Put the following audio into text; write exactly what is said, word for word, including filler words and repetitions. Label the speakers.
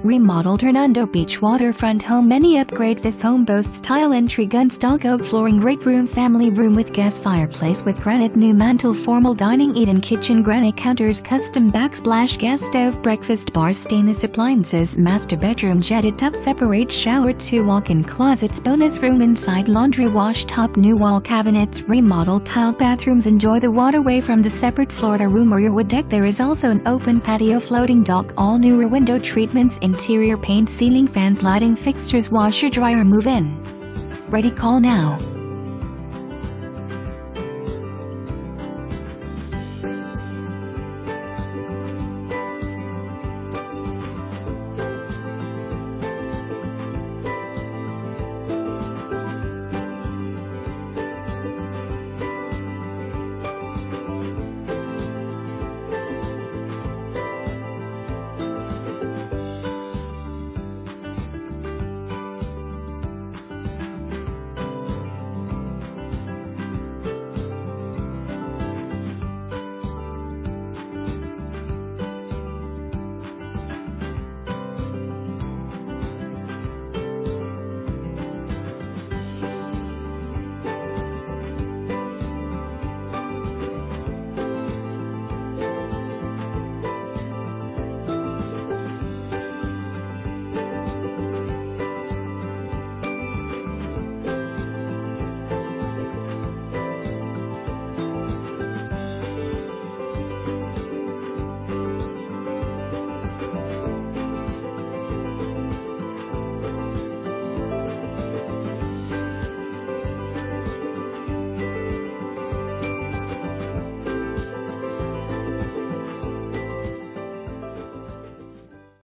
Speaker 1: Remodeled Hernando Beach waterfront home. Many upgrades. This home boasts tile entry, gun stock oak flooring, great room, family room with gas fireplace with granite, new Mantle-Formal dining eat-in kitchen, granite counters, custom backsplash gas stove, breakfast bar, stainless appliances, master bedroom, jetted tub, separate shower, two walk-in closets, bonus room inside, laundry wash top, new wall cabinets, remodeled tiled bathrooms. Enjoy the waterway from the separate Florida room or your wood deck. There is also an open patio, floating dock, all newer window treatments, interior paint, ceiling fans, lighting, fixtures, washer, dryer, move in. Ready? Call now.